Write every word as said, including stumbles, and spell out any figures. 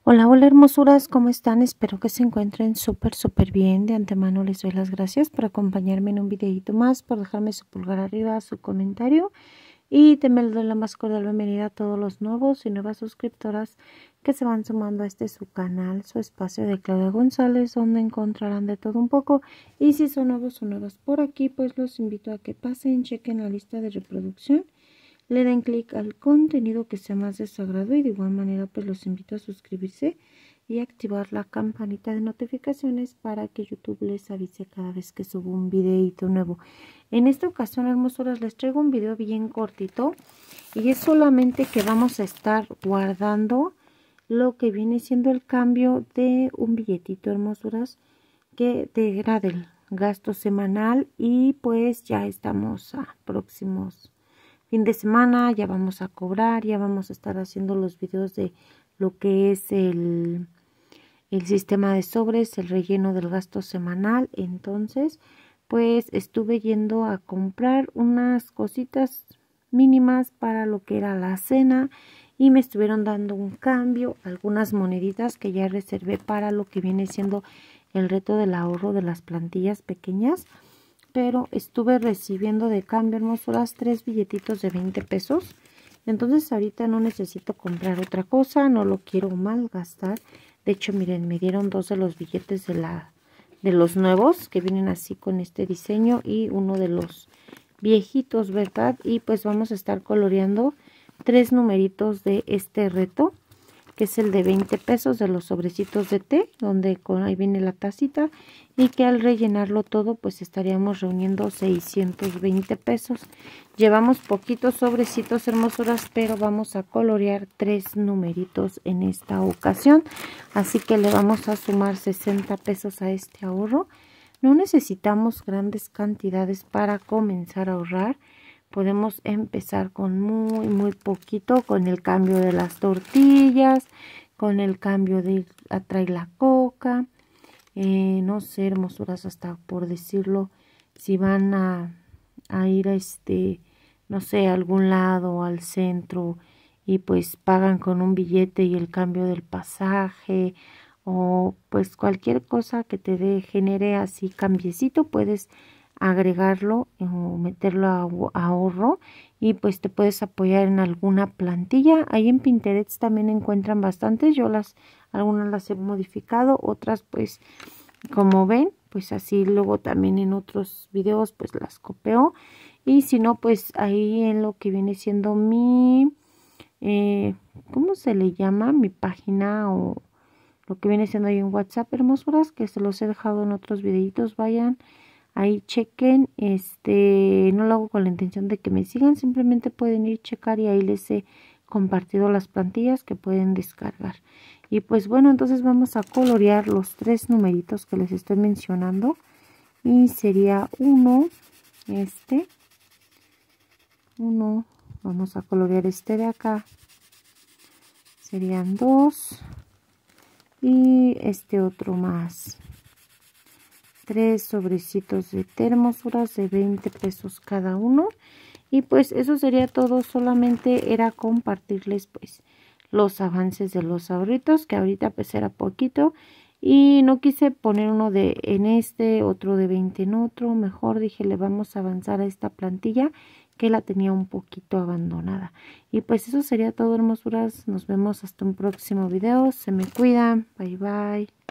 Hola, hola hermosuras, ¿cómo están? Espero que se encuentren súper, súper bien. De antemano les doy las gracias por acompañarme en un videito más, por dejarme su pulgar arriba, su comentario. Y también les doy la más cordial bienvenida a todos los nuevos y nuevas suscriptoras que se van sumando a este su canal, su espacio de Claudia González, donde encontrarán de todo un poco. Y si son nuevos o nuevas por aquí, pues los invito a que pasen, chequen la lista de reproducción. Le den clic al contenido que sea más de su agrado y de igual manera pues los invito a suscribirse y activar la campanita de notificaciones para que YouTube les avise cada vez que subo un videito nuevo. En esta ocasión, hermosuras, les traigo un video bien cortito y es solamente que vamos a estar guardando lo que viene siendo el cambio de un billetito, hermosuras, que era del gasto semanal y pues ya estamos a próximos fin de semana, ya vamos a cobrar, ya vamos a estar haciendo los videos de lo que es el, el sistema de sobres, el relleno del gasto semanal. Entonces, pues estuve yendo a comprar unas cositas mínimas para lo que era la cena y me estuvieron dando un cambio, algunas moneditas que ya reservé para lo que viene siendo el reto del ahorro de las plantillas pequeñas. Pero estuve recibiendo de cambio, hermosuras, tres billetitos de veinte pesos. Entonces ahorita no necesito comprar otra cosa, no lo quiero malgastar. De hecho, miren, me dieron dos de los billetes de la de los nuevos que vienen así con este diseño y uno de los viejitos, ¿verdad? Y pues vamos a estar coloreando tres numeritos de este reto, que es el de veinte pesos de los sobrecitos de té, donde con ahí viene la tacita, y que al rellenarlo todo pues estaríamos reuniendo seiscientos veinte pesos. Llevamos poquitos sobrecitos, hermosuras, pero vamos a colorear tres numeritos en esta ocasión, así que le vamos a sumar sesenta pesos a este ahorro. No necesitamos grandes cantidades para comenzar a ahorrar. Podemos empezar con muy, muy poquito, con el cambio de las tortillas, con el cambio de atrae la coca, eh, no sé, hermosuras, hasta por decirlo, si van a, a ir a este, no sé, a algún lado, al centro, y pues pagan con un billete y el cambio del pasaje, o pues cualquier cosa que te dé, genere así cambiecito, puedes agregarlo o meterlo a ahorro y pues te puedes apoyar en alguna plantilla. Ahí en Pinterest también encuentran bastantes, yo las algunas las he modificado, otras pues como ven pues así luego también en otros videos pues las copio, y si no pues ahí en lo que viene siendo mi eh, ¿cómo se le llama? Mi página, o lo que viene siendo ahí en WhatsApp, hermosuras, que se los he dejado en otros videitos, vayan ahí, chequen. Este, no lo hago con la intención de que me sigan, simplemente pueden ir a checar y ahí les he compartido las plantillas que pueden descargar. Y pues bueno, entonces vamos a colorear los tres numeritos que les estoy mencionando. Y sería uno, este, uno, vamos a colorear este de acá. Serían dos y este otro más. Tres sobrecitos de té, hermosuras, de veinte pesos cada uno. Y pues eso sería todo, solamente era compartirles pues los avances de los ahorritos, que ahorita pues era poquito y no quise poner uno de en este, otro de veinte en otro. Mejor dije, le vamos a avanzar a esta plantilla que la tenía un poquito abandonada. Y pues eso sería todo, hermosuras, nos vemos hasta un próximo video, se me cuidan, bye bye.